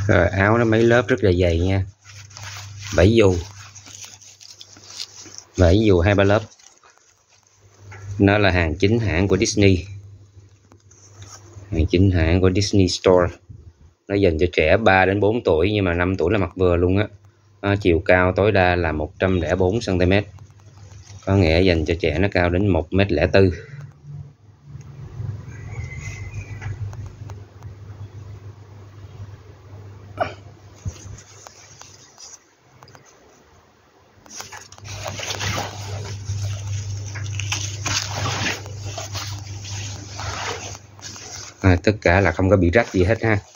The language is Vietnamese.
Rồi áo nó mấy lớp rất là dày nha, 7 dù 2-3 lớp. Nó là hàng chính hãng của Disney, hàng chính hãng của Disney Store. Nó dành cho trẻ 3 đến 4 tuổi, nhưng mà 5 tuổi là mặc vừa luôn á. Chiều cao tối đa là 104 cm, có nghĩa dành cho trẻ nó cao đến 1,04 m. Tất cả là không có bị rách gì hết ha.